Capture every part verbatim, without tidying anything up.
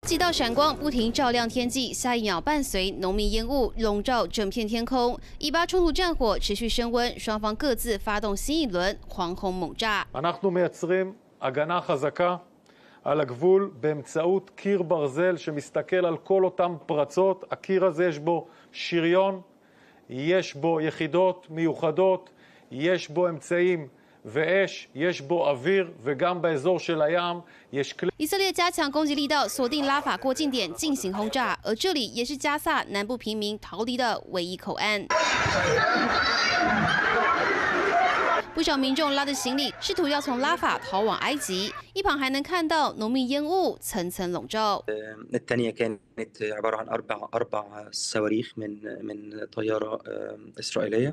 几道闪光不停照亮天际，下一秒伴随浓密烟雾笼罩整片天空。以巴冲突战火持续升温，双方各自发动新一轮狂轰猛炸。 אנחנו מייצרים הגנה חזקה על הגבול באמצעות קיר ברזל שמסתכל על כל אותם פרצות. הקיר הזה יש בו שריון, יש בו יחידות מיוחדות, יש בו אמצעים ואש, יש בו אוויר, וגם באזור של הים יש כלי. 以色列加强攻击力道，锁定拉法过境点进行轰炸，而这里也是加萨南部平民逃离的唯一口岸。不少民众拉着行李，试图要从拉法逃往埃及，一旁还能看到浓密烟雾层层笼罩。 الثانية كانت عبارة عن أربع أربع صواريخ من من طيارة إسرائيلية.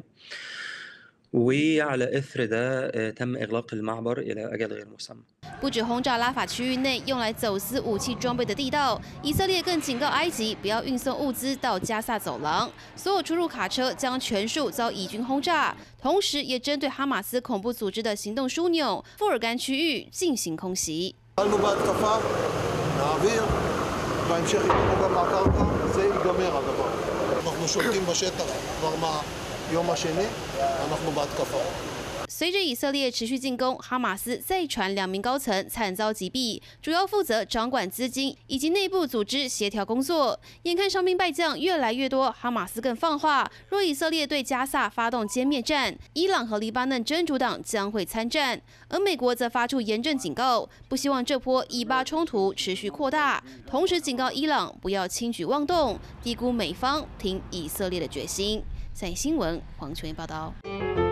وعلى إثر ده تم إغلاق المعبر إلى أجل غير مسمى. 不止轰炸拉法区域内用来走私武器装备的地道，以色列更警告埃及不要运送物资到加萨走廊，所有出入卡车将全数遭以军轰炸，同时也针对哈马斯恐怖组织的行动枢纽富尔干区域进行空袭。 随着以色列持续进攻，哈马斯再传两名高层惨遭击毙，主要负责掌管资金以及内部组织协调工作。眼看伤兵败将越来越多，哈马斯更放话，若以色列对加萨发动歼灭战，伊朗和黎巴嫩真主党将会参战。而美国则发出严正警告，不希望这波以巴冲突持续扩大，同时警告伊朗不要轻举妄动，低估美方挺以色列的决心。在新闻，黄秋妍报道。